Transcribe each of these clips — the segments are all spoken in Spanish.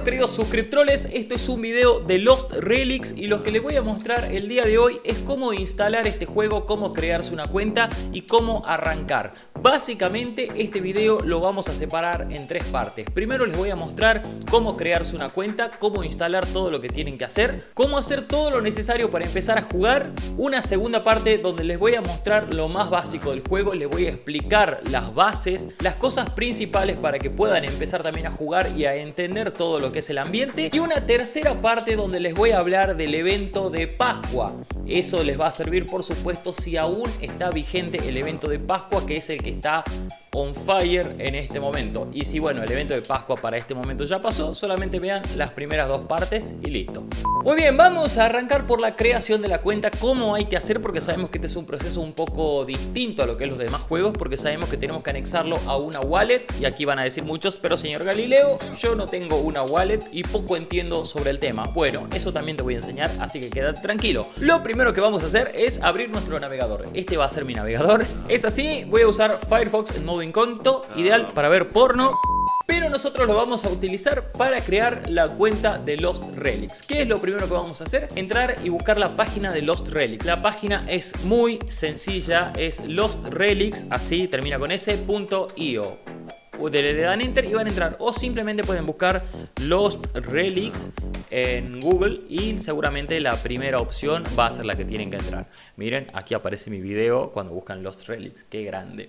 Bienvenidos queridos suscriptores, esto es un video de Lost Relics y lo que les voy a mostrar el día de hoy es cómo instalar este juego, cómo crearse una cuenta y cómo arrancar. Básicamente este video lo vamos a separar en tres partes. Primero les voy a mostrar cómo crearse una cuenta, cómo instalar todo lo que tienen que hacer, cómo hacer todo lo necesario para empezar a jugar. Una segunda parte donde les voy a mostrar lo más básico del juego, les voy a explicar las bases, las cosas principales para que puedan empezar también a jugar y a entender todo lo que es el ambiente. Y una tercera parte donde les voy a hablar del evento de Pascua. Eso les va a servir por supuesto si aún está vigente el evento de Pascua, que es el que está on fire en este momento. Y si bueno, el evento de Pascua para este momento ya pasó, solamente vean las primeras dos partes y listo. Muy bien, vamos a arrancar por la creación de la cuenta, cómo hay que hacer, porque sabemos que este es un proceso un poco distinto a lo que es los demás juegos, porque sabemos que tenemos que anexarlo a una wallet. Y aquí van a decir muchos, pero señor Galileo, yo no tengo una wallet y poco entiendo sobre el tema. Bueno, eso también te voy a enseñar, así que quédate tranquilo. Lo primero que vamos a hacer es abrir nuestro navegador. Este va a ser mi navegador. Es así, voy a usar Firefox en modo incógnito, ideal para ver porno. Pero nosotros lo vamos a utilizar para crear la cuenta de Lost Relics. ¿Qué es lo primero que vamos a hacer? Entrar y buscar la página de Lost Relics. La página es muy sencilla, es Lost Relics, así termina con s.io. Le dan enter y van a entrar, o simplemente pueden buscar Lost Relics en Google y seguramente la primera opción va a ser la que tienen que entrar. Miren, aquí aparece mi video cuando buscan Lost Relics, qué grande.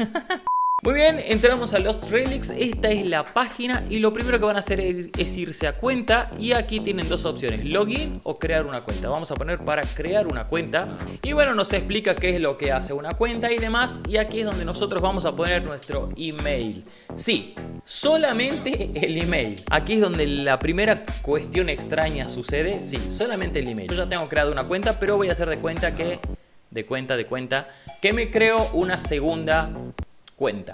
Muy bien, entramos a Lost Relics, esta es la página y lo primero que van a hacer es irse a cuenta y aquí tienen dos opciones, login o crear una cuenta. Vamos a poner para crear una cuenta y bueno, nos explica qué es lo que hace una cuenta y demás, y aquí es donde nosotros vamos a poner nuestro email. Sí, solamente el email. Aquí es donde la primera cuestión extraña sucede, sí, solamente el email. Yo ya tengo creado una cuenta, pero voy a hacer de cuenta que me creo una segunda cuenta.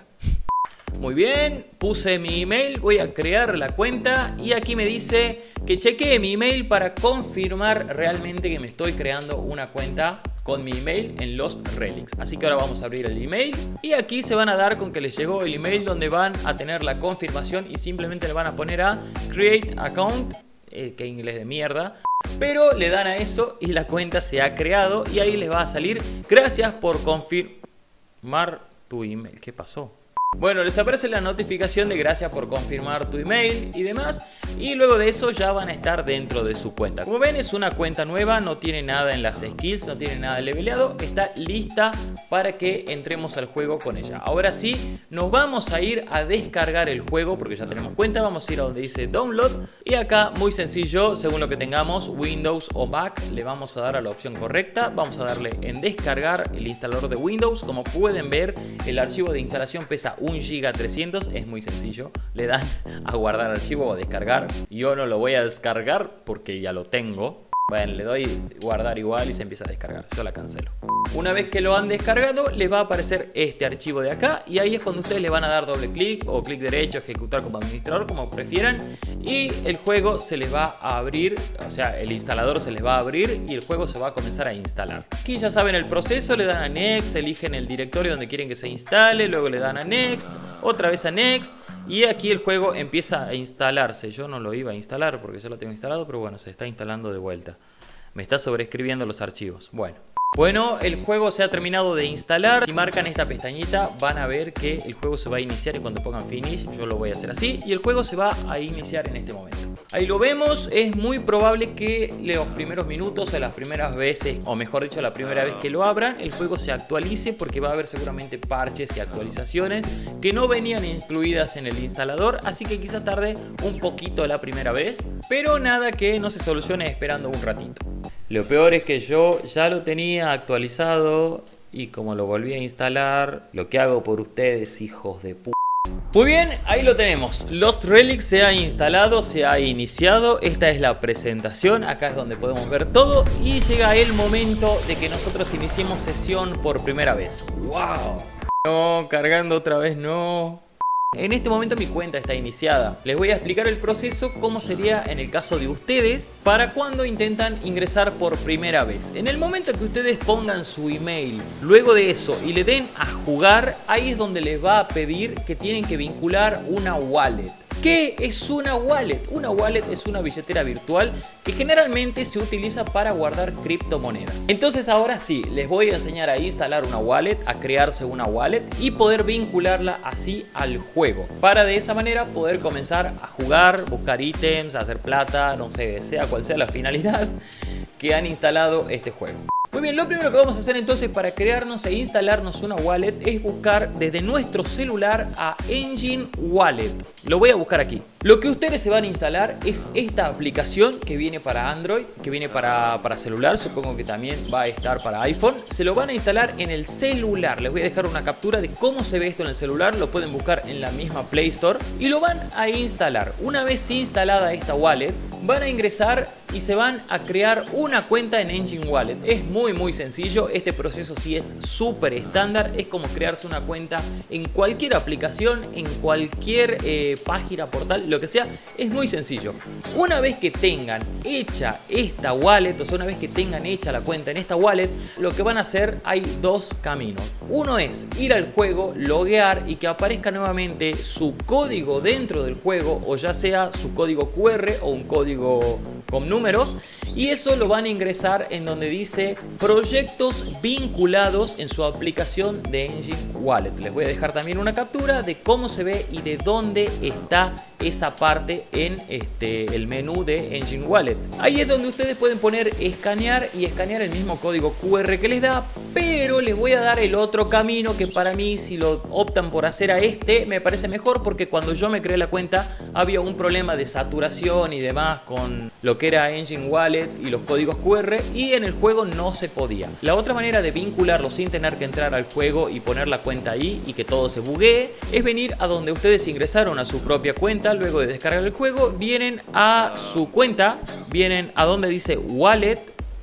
Muy bien, puse mi email, voy a crear la cuenta y aquí me dice que chequee mi email para confirmar realmente que me estoy creando una cuenta con mi email en Lost Relics. Así que ahora vamos a abrir el email y aquí se van a dar con que les llegó el email donde van a tener la confirmación y simplemente le van a poner a create account, que inglés de mierda. Pero le dan a eso y la cuenta se ha creado y ahí les va a salir gracias por confirmar tu email. ¿Qué pasó? Bueno, les aparece la notificación de gracias por confirmar tu email y demás, y luego de eso ya van a estar dentro de su cuenta. Como ven, es una cuenta nueva, no tiene nada en las skills, no tiene nada leveleado, está lista para que entremos al juego con ella. Ahora sí, nos vamos a ir a descargar el juego porque ya tenemos cuenta. Vamos a ir a donde dice download y acá, muy sencillo, según lo que tengamos, Windows o Mac, le vamos a dar a la opción correcta. Vamos a darle en descargar el instalador de Windows. Como pueden ver, el archivo de instalación pesa 1 GB 300, es muy sencillo. Le dan a guardar archivo o a descargar. Yo no lo voy a descargar porque ya lo tengo. Bueno, le doy guardar igual y se empieza a descargar. Yo la cancelo. Una vez que lo han descargado, les va a aparecer este archivo de acá y ahí es cuando ustedes le van a dar doble clic o clic derecho, ejecutar como administrador, como prefieran, y el juego se les va a abrir, o sea, el instalador se les va a abrir y el juego se va a comenzar a instalar. Aquí ya saben el proceso, le dan a Next, eligen el directorio donde quieren que se instale, luego le dan a Next, otra vez a Next. Y aquí el juego empieza a instalarse. Yo no lo iba a instalar porque ya lo tengo instalado, pero bueno, se está instalando de vuelta. Me está sobreescribiendo los archivos. Bueno, el juego se ha terminado de instalar. Si marcan esta pestañita van a ver que el juego se va a iniciar y cuando pongan finish, yo lo voy a hacer así y el juego se va a iniciar en este momento. Ahí lo vemos, es muy probable que los primeros minutos o las primeras veces, o mejor dicho la primera vez que lo abran, el juego se actualice porque va a haber seguramente parches y actualizaciones que no venían incluidas en el instalador, así que quizás tarde un poquito la primera vez, pero nada que no se solucione esperando un ratito. Lo peor es que yo ya lo tenía actualizado y como lo volví a instalar, lo que hago por ustedes, hijos de p***. Muy bien, ahí lo tenemos. Lost Relics se ha instalado, se ha iniciado. Esta es la presentación, acá es donde podemos ver todo y llega el momento de que nosotros iniciemos sesión por primera vez. ¡Wow! No, cargando otra vez, no. En este momento mi cuenta está iniciada. Les voy a explicar el proceso, cómo sería en el caso de ustedes para cuando intentan ingresar por primera vez. En el momento que ustedes pongan su email, luego de eso y le den a jugar, ahí es donde les va a pedir que tienen que vincular una wallet. ¿Qué es una wallet? Una wallet es una billetera virtual que generalmente se utiliza para guardar criptomonedas. Entonces ahora sí, les voy a enseñar a instalar una wallet, a crearse una wallet y poder vincularla así al juego. Para de esa manera poder comenzar a jugar, buscar ítems, hacer plata, no sé, sea cual sea la finalidad que han instalado este juego. Muy bien, lo primero que vamos a hacer entonces para crearnos e instalarnos una wallet es buscar desde nuestro celular a Engine Wallet. Lo voy a buscar aquí. Lo que ustedes se van a instalar es esta aplicación que viene para Android, que viene para celular, supongo que también va a estar para iPhone. Se lo van a instalar en el celular. Les voy a dejar una captura de cómo se ve esto en el celular. Lo pueden buscar en la misma Play Store y lo van a instalar. Una vez instalada esta wallet, van a ingresar y se van a crear una cuenta en Engine Wallet. Es muy sencillo, este proceso sí es súper estándar, es como crearse una cuenta en cualquier aplicación, en cualquier página, portal, lo que sea, es muy sencillo. Una vez que tengan hecha esta wallet, o sea, una vez que tengan hecha la cuenta en esta wallet, lo que van a hacer, hay dos caminos. Uno es ir al juego, loguear y que aparezca nuevamente su código dentro del juego, o ya sea su código QR o un código con números, y eso lo van a ingresar en donde dice proyectos vinculados en su aplicación de Engine Wallet. Les voy a dejar también una captura de cómo se ve y de dónde está esa parte en el menú de Engine Wallet. Ahí es donde ustedes pueden poner escanear y escanear el mismo código QR que les da, pero les voy a dar el otro camino que para mí, si lo optan por hacer a me parece mejor, porque cuando yo me creé la cuenta había un problema de saturación y demás con lo que era Engine Wallet y los códigos QR, y en el juego no se podía. La otra manera de vincularlo sin tener que entrar al juego y poner la cuenta ahí y que todo se buguee es venir a donde ustedes ingresaron a su propia cuenta. Luego de descargar el juego, vienen a su cuenta, vienen a donde dice Wallet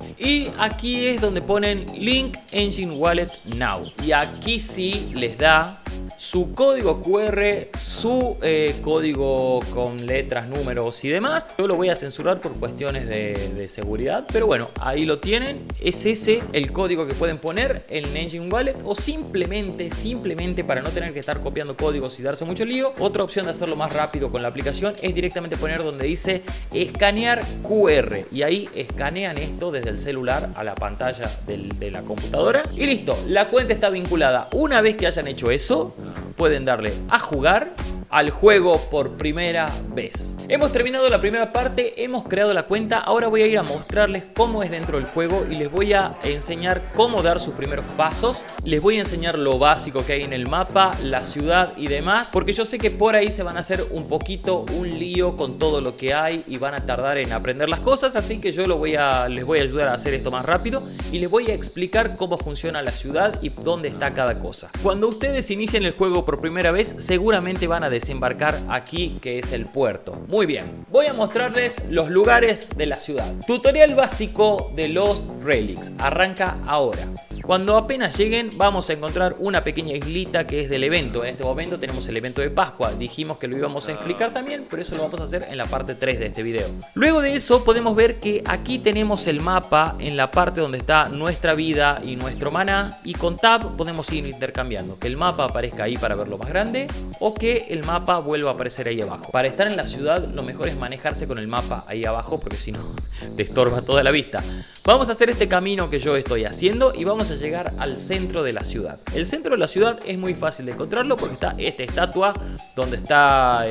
y aquí es donde ponen Link Engine Wallet Now, y aquí sí les da su código QR, su código con letras, números y demás. Yo lo voy a censurar por cuestiones de seguridad, pero bueno, ahí lo tienen. Es ese el código que pueden poner en Engine Wallet, o simplemente para no tener que estar copiando códigos y darse mucho lío, otra opción de hacerlo más rápido con la aplicación es directamente poner donde dice escanear QR, y ahí escanean esto desde el celular a la pantalla de la computadora y listo, la cuenta está vinculada. Una vez que hayan hecho eso, pueden darle a jugar al juego por primera vez. Hemos terminado la primera parte, hemos creado la cuenta. Ahora voy a ir a mostrarles cómo es dentro del juego y les voy a enseñar cómo dar sus primeros pasos. Les voy a enseñar lo básico que hay en el mapa, la ciudad y demás, porque yo sé que por ahí se van a hacer un poquito un lío con todo lo que hay y van a tardar en aprender las cosas, así que yo les voy a ayudar a hacer esto más rápido y les voy a explicar cómo funciona la ciudad y dónde está cada cosa. Cuando ustedes inicien el juego por primera vez, seguramente van a desembarcar aquí, que es el puerto. Muy bien, voy a mostrarles los lugares de la ciudad. Tutorial básico de Lost Relics arranca ahora. Cuando apenas lleguen vamos a encontrar una pequeña islita que es del evento. En este momento tenemos el evento de Pascua. Dijimos que lo íbamos a explicar también, pero eso lo vamos a hacer en la parte 3 de este video. Luego de eso podemos ver que aquí tenemos el mapa en la parte donde está nuestra vida y nuestro maná, y con Tab podemos ir intercambiando. Que el mapa aparezca ahí para verlo más grande o que el mapa vuelva a aparecer ahí abajo. Para estar en la ciudad lo mejor es manejarse con el mapa ahí abajo, porque si no te estorba toda la vista. Vamos a hacer este camino que yo estoy haciendo y vamos a llegar al centro de la ciudad. El centro de la ciudad es muy fácil de encontrarlo porque está esta estatua donde está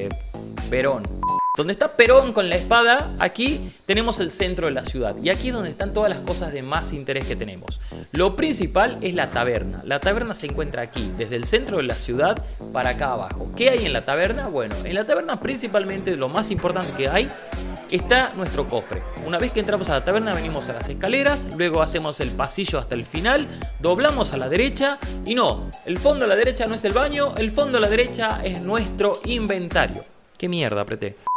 Perón. Donde está Perón con la espada, aquí tenemos el centro de la ciudad. Y aquí es donde están todas las cosas de más interés que tenemos. Lo principal es la taberna. La taberna se encuentra aquí, desde el centro de la ciudad para acá abajo. ¿Qué hay en la taberna? Bueno, en la taberna principalmente lo más importante que hay está nuestro cofre. Una vez que entramos a la taberna venimos a las escaleras, luego hacemos el pasillo hasta el final, doblamos a la derecha y no, el fondo a la derecha no es el baño, el fondo a la derecha es nuestro inventario. ¿Qué mierda apreté?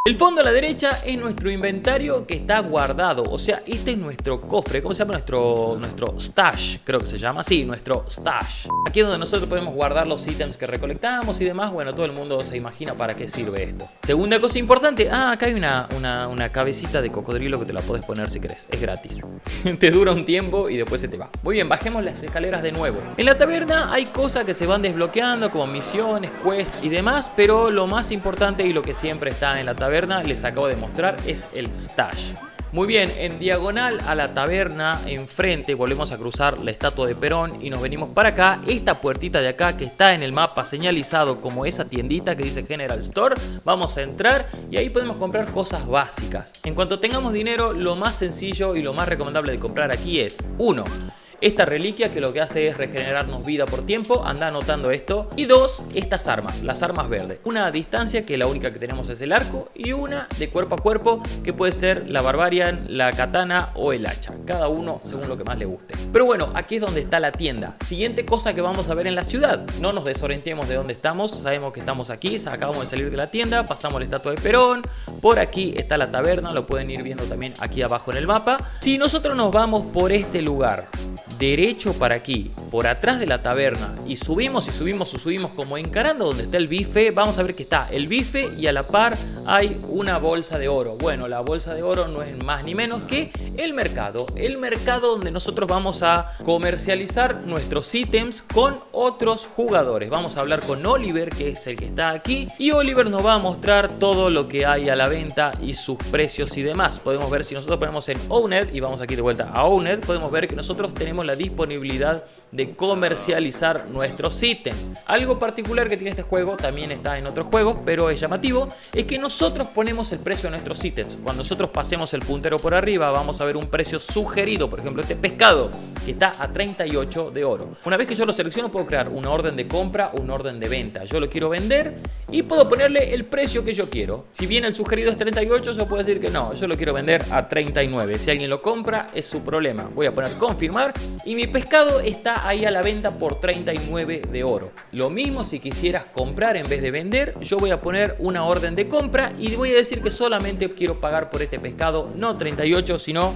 El fondo a la derecha es nuestro inventario que está guardado, o sea, este es nuestro cofre, ¿cómo se llama? Nuestro stash, creo que se llama, sí, nuestro stash. Aquí es donde nosotros podemos guardar los ítems que recolectamos y demás. Bueno, todo el mundo se imagina para qué sirve esto. Segunda cosa importante, acá hay una cabecita de cocodrilo que te la podés poner si querés, es gratis. Te dura un tiempo y después se te va. Muy bien, bajemos las escaleras de nuevo. En la taberna hay cosas que se van desbloqueando como misiones, quests y demás, pero lo más importante y lo que siempre está en la taberna, les acabo de mostrar, es el stash. Muy bien, en diagonal a la taberna, enfrente, volvemos a cruzar la estatua de Perón y nos venimos para acá. Esta puertita de acá que está en el mapa señalizado como esa tiendita que dice General Store, vamos a entrar y ahí podemos comprar cosas básicas. En cuanto tengamos dinero, lo más sencillo y lo más recomendable de comprar aquí es 1. Esta reliquia que lo que hace es regenerarnos vida por tiempo, anda anotando esto. Y 2, estas armas, las armas verdes. Una a distancia, que la única que tenemos es el arco, y una de cuerpo a cuerpo, que puede ser la Barbarian, la katana o el hacha. Cada uno según lo que más le guste. Pero bueno, aquí es donde está la tienda. Siguiente cosa que vamos a ver en la ciudad. No nos desorientemos de dónde estamos, sabemos que estamos aquí, acabamos de salir de la tienda, pasamos la estatua de Perón, por aquí está la taberna, lo pueden ir viendo también aquí abajo en el mapa. Si nosotros nos vamos por este lugar, derecho para aquí, por atrás de la taberna, y subimos como encarando donde está el bife, vamos a ver que está el bife y a la par hay una bolsa de oro. Bueno, la bolsa de oro no es más ni menos que el mercado donde nosotros vamos a comercializar nuestros ítems con otros jugadores. Vamos a hablar con Oliver, que es el que está aquí, y Oliver nos va a mostrar todo lo que hay a la venta y sus precios y demás. Podemos ver, si nosotros ponemos en Owned y vamos aquí de vuelta a Owned, podemos ver que nosotros tenemos la disponibilidad de comercializar nuestros ítems. Algo particular que tiene este juego, también está en otros juegos, pero es llamativo, es que nosotros ponemos el precio de nuestros ítems. Cuando nosotros pasemos el puntero por arriba, vamos a ver un precio sugerido. Por ejemplo, este pescado que está a 38 de oro. Una vez que yo lo selecciono, puedo crear una orden de compra o una orden de venta. Yo lo quiero vender y puedo ponerle el precio que yo quiero. Si bien el sugerido es 38, yo puedo decir que no, yo lo quiero vender a 39. Si alguien lo compra, es su problema. Voy a poner confirmar y mi pescado está ahí a la venta por 39 de oro. Lo mismo si quisieras comprar en vez de vender, yo voy a poner una orden de compra y voy a decir que solamente quiero pagar por este pescado no 38 sino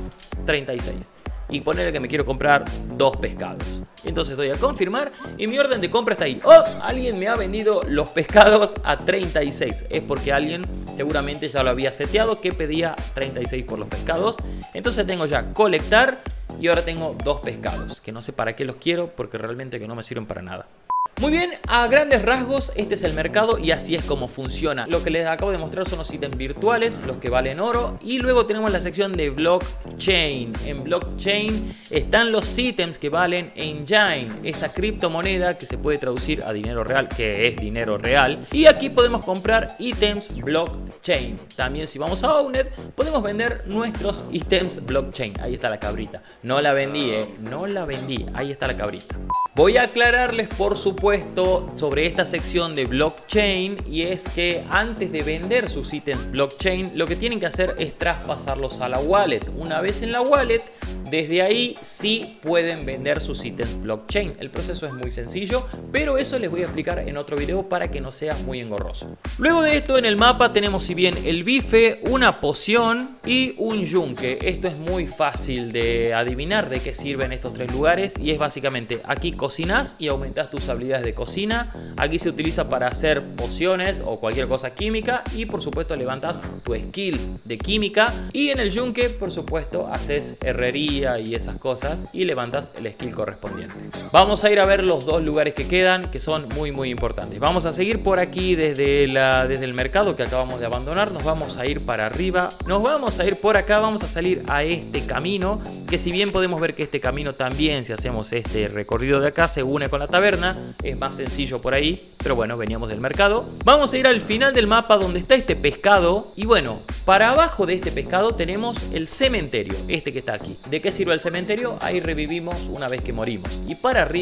36. Y ponerle que me quiero comprar 2 pescados. Entonces doy a confirmar y mi orden de compra está ahí. ¡Oh! Alguien me ha vendido los pescados a 36. Es porque alguien seguramente ya lo había seteado que pedía 36 por los pescados. Entonces tengo ya colectar y ahora tengo 2 pescados. Que no sé para qué los quiero porque realmente que no me sirven para nada. Muy bien, a grandes rasgos este es el mercado y así es como funciona. Lo que les acabo de mostrar son los ítems virtuales, los que valen oro, y luego tenemos la sección de blockchain. En blockchain están los ítems que valen Engine, esa criptomoneda que se puede traducir a dinero real, que es dinero real, y aquí podemos comprar ítems blockchain. También si vamos a Owned podemos vender nuestros ítems blockchain. Ahí está la cabrita, no la vendí, no la vendí, ahí está la cabrita. Voy a aclararles por supuesto sobre esta sección de blockchain, y es que antes de vender sus ítems blockchain lo que tienen que hacer es traspasarlos a la wallet. Una vez en la wallet, desde ahí sí pueden vender sus ítems blockchain. El proceso es muy sencillo, pero eso les voy a explicar en otro video para que no sea muy engorroso. Luego de esto en el mapa tenemos si bien el bife, una poción y un yunque. Esto es muy fácil de adivinar de qué sirven estos 3 lugares y es básicamente aquí cocinas y aumentas tus habilidades de cocina. Aquí se utiliza para hacer pociones o cualquier cosa química y por supuesto levantas tu skill de química, y en el yunque por supuesto haces herrería y esas cosas y levantas el skill correspondiente. Vamos a ir a ver los 2 lugares que quedan, que son muy importantes. Vamos a seguir por aquí desde el mercado que acabamos de abandonar. Nos vamos a ir para arriba, nos vamos a ir por acá, vamos a salir a este camino, que si bien podemos ver que este camino también, si hacemos este recorrido de acá, se une con la taberna, es más sencillo por ahí, pero bueno, veníamos del mercado. Vamos a ir al final del mapa donde está este pescado, y bueno, para abajo de este pescado tenemos el cementerio, este que está aquí. ¿De qué sirve el cementerio? Ahí revivimos una vez que morimos. Y para arriba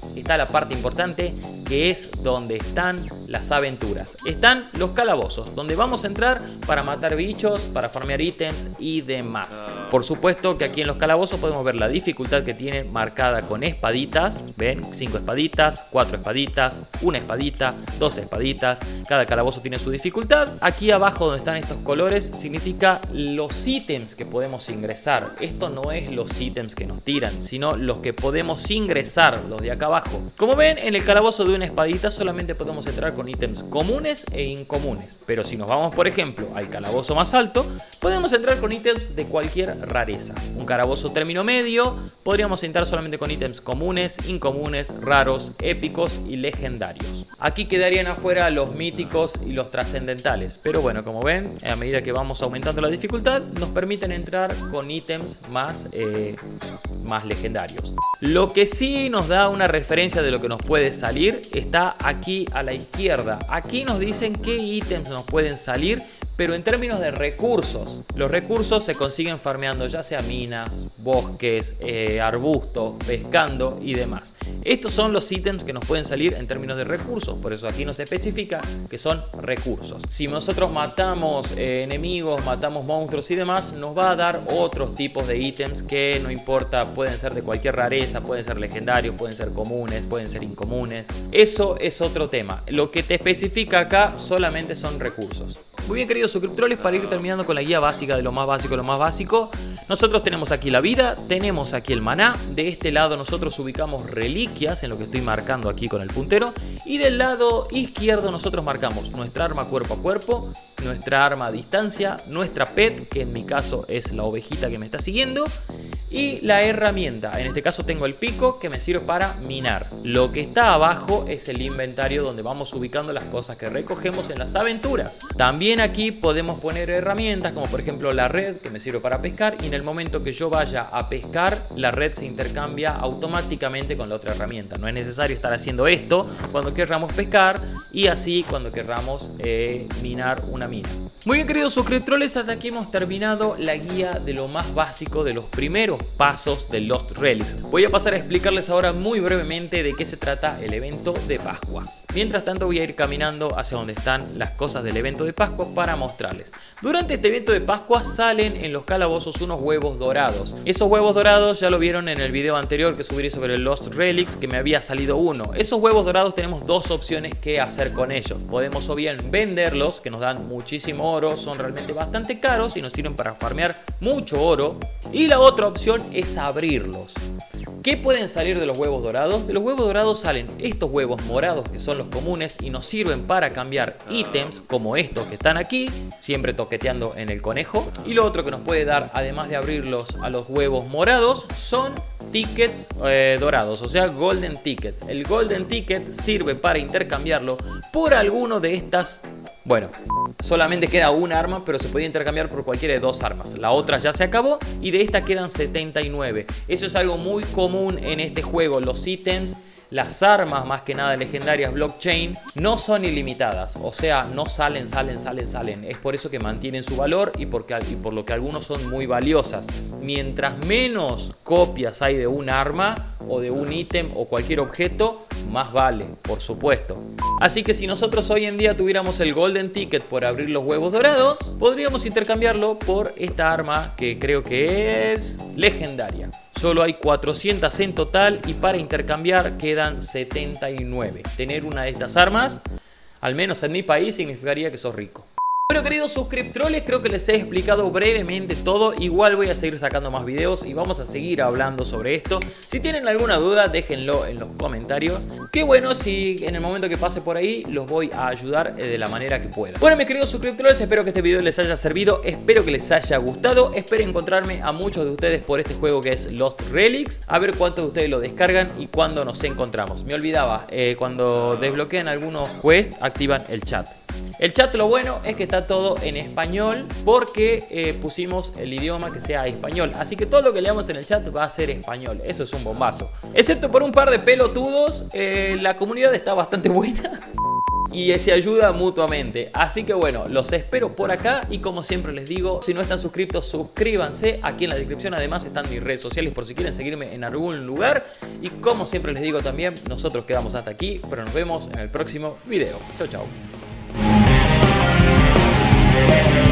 está la parte importante, que es donde están las aventuras. Están los calabozos, donde vamos a entrar para matar bichos, para farmear ítems y demás. Por supuesto que aquí en los calabozos podemos ver la dificultad que tiene marcada con espaditas. Ven, 5 espaditas, 4 espaditas, 1 espadita, 2 espaditas. Cada calabozo tiene su dificultad. Aquí abajo donde están estos colores significa los ítems que podemos ingresar. Esto no es los ítems que nos tiran, sino los que podemos ingresar, los de acá abajo. Como ven, en el calabozo de una espadita solamente podemos entrar con ítems comunes e incomunes. Pero si nos vamos, por ejemplo, al calabozo más alto, podemos entrar con ítems de cualquier rareza. Un calabozo término medio, podríamos entrar solamente con ítems comunes, incomunes, raros, épicos y legendarios. Aquí quedarían afuera los míticos y los trascendentales. Pero bueno, como ven, a medida que vamos aumentando la dificultad, nos permiten entrar con ítems más legendarios. Lo que sí nos da una referencia de lo que nos puede salir está aquí a la izquierda. Aquí nos dicen qué ítems nos pueden salir, pero en términos de recursos. Los recursos se consiguen farmeando ya sea minas, bosques, arbustos, pescando y demás. Estos son los ítems que nos pueden salir en términos de recursos, por eso aquí nos especifica que son recursos. Si nosotros matamos enemigos, matamos monstruos y demás, nos va a dar otros tipos de ítems que no importa, pueden ser de cualquier rareza, pueden ser legendarios, pueden ser comunes, pueden ser incomunes. Eso es otro tema. Lo que te especifica acá solamente son recursos. Muy bien, queridos suscriptores, para ir terminando con la guía básica de lo más básico, nosotros tenemos aquí la vida, tenemos aquí el maná, de este lado nosotros ubicamos reliquias, en lo que estoy marcando aquí con el puntero, y del lado izquierdo nosotros marcamos nuestra arma cuerpo a cuerpo, nuestra arma a distancia, nuestra pet, que en mi caso es la ovejita que me está siguiendo, y la herramienta. En este caso tengo el pico, que me sirve para minar. Lo que está abajo es el inventario, donde vamos ubicando las cosas que recogemos en las aventuras. También aquí podemos poner herramientas, como por ejemplo la red, que me sirve para pescar, y en el momento que yo vaya a pescar, la red se intercambia automáticamente con la otra herramienta. No es necesario estar haciendo esto cuando querramos pescar, y así cuando querramos minar una mina. Muy bien, queridos suscriptores, hasta aquí hemos terminado la guía de lo más básico, de los primeros pasos de Lost Relics. Voy a pasar a explicarles ahora muy brevemente de qué se trata el evento de Pascua. Mientras tanto voy a ir caminando hacia donde están las cosas del evento de Pascua para mostrarles. Durante este evento de Pascua salen en los calabozos unos huevos dorados. Esos huevos dorados ya lo vieron en el video anterior que subí sobre Lost Relics, que me había salido uno. Esos huevos dorados tenemos dos opciones que hacer con ellos. Podemos o bien venderlos, que nos dan muchísimo oro, son realmente bastante caros y nos sirven para farmear mucho oro. Y la otra opción es abrirlos. ¿Qué pueden salir de los huevos dorados? De los huevos dorados salen estos huevos morados, que son los comunes y nos sirven para cambiar ítems como estos que están aquí, siempre toqueteando en el conejo. Y lo otro que nos puede dar, además de abrirlos a los huevos morados, son tickets dorados, o sea, golden tickets. El golden ticket sirve para intercambiarlo por alguno de estas. Bueno, solamente queda una arma, pero se puede intercambiar por cualquiera de dos armas. La otra ya se acabó y de esta quedan 79. Eso es algo muy común en este juego. Los ítems, las armas más que nada legendarias blockchain, no son ilimitadas. O sea, no salen. Es por eso que mantienen su valor y por lo que algunos son muy valiosas. Mientras menos copias hay de un arma o de un ítem o cualquier objeto, más vale, por supuesto. Así que si nosotros hoy en día tuviéramos el golden ticket por abrir los huevos dorados, podríamos intercambiarlo por esta arma que creo que es legendaria. Solo hay 400 en total y para intercambiar quedan 79. Tener una de estas armas, al menos en mi país, significaría que sos rico. Bueno, queridos suscriptores, creo que les he explicado brevemente todo. Igual voy a seguir sacando más videos y vamos a seguir hablando sobre esto. Si tienen alguna duda, déjenlo en los comentarios. Que bueno, si en el momento que pase por ahí, los voy a ayudar de la manera que pueda. Bueno, mis queridos suscriptores, espero que este video les haya servido. Espero que les haya gustado. Espero encontrarme a muchos de ustedes por este juego que es Lost Relics. A ver cuántos de ustedes lo descargan y cuándo nos encontramos. Me olvidaba, cuando desbloquean algunos quests, activan el chat. El chat, lo bueno es que está todo en español porque pusimos el idioma que sea español. Así que todo lo que leamos en el chat va a ser español. Eso es un bombazo. Excepto por un par de pelotudos, la comunidad está bastante buena. y se ayuda mutuamente. Así que bueno, los espero por acá y como siempre les digo, si no están suscritos, suscríbanse. Aquí en la descripción además están mis redes sociales por si quieren seguirme en algún lugar. Y como siempre les digo también, nosotros quedamos hasta aquí, pero nos vemos en el próximo video. Chau, chau.